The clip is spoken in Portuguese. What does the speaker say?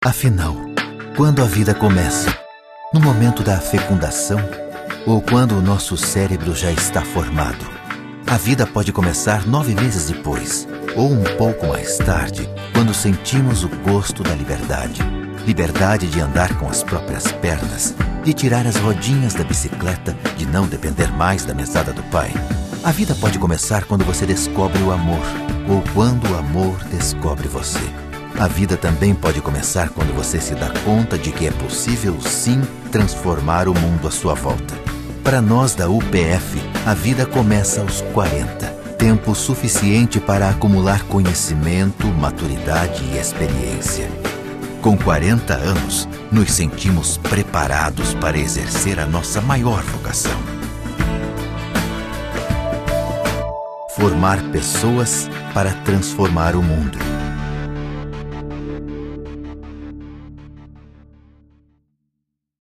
Afinal, quando a vida começa? No momento da fecundação? Ou quando o nosso cérebro já está formado? A vida pode começar 9 meses depois, ou um pouco mais tarde, quando sentimos o gosto da liberdade. Liberdade de andar com as próprias pernas, de tirar as rodinhas da bicicleta, de não depender mais da mesada do pai. A vida pode começar quando você descobre o amor, ou quando o amor descobre você. A vida também pode começar quando você se dá conta de que é possível, sim, transformar o mundo à sua volta. Para nós da UPF, a vida começa aos 40. Tempo suficiente para acumular conhecimento, maturidade e experiência. Com 40 anos, nos sentimos preparados para exercer a nossa maior vocação. Formar pessoas para transformar o mundo.